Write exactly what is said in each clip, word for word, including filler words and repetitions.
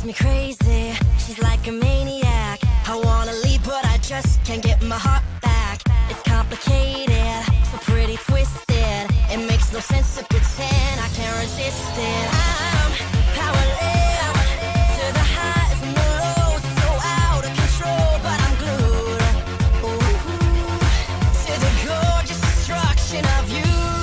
me crazy. She's like a maniac. I wanna leave, but I just can't get my heart back. It's complicated, so pretty twisted. It makes no sense to pretend I can't resist it. I'm powerless to the highs and the lows. It's so out of control, but I'm glued. Ooh, to the gorgeous destruction of you.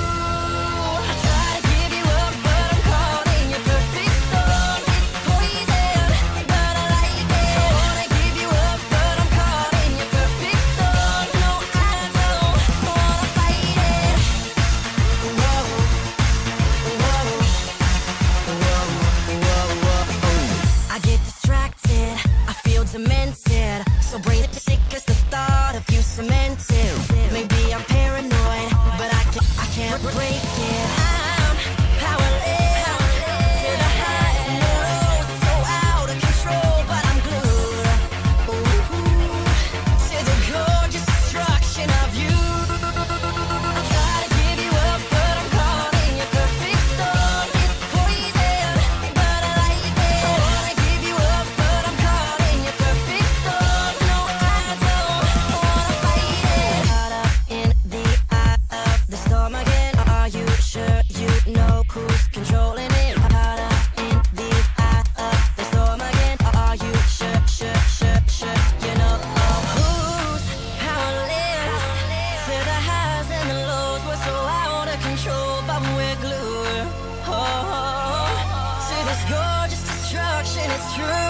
Demented, so brain sick as the thought of you cemented. Maybe I'm paranoid, but I can't, I can't break it. I'm powerless to the highs and the lows. It's so out of control, but I'm glued. Ooh, to the gorgeous destruction of you. I try to give you up, but I'm caught in your perfect storm. It's poison, but I like it. I wanna give you up, but I'm caught in your perfect storm. No, I don't wanna fight it. Caught up in the eye of the storm again. Are you sure you know who's controlling it? Caught up in the eye of the storm again. Are you sure, sure, sure, sure you know who's powerless to the highs and the lows? We're so out of control, but we're glued. Oh, to this gorgeous destruction, it's true.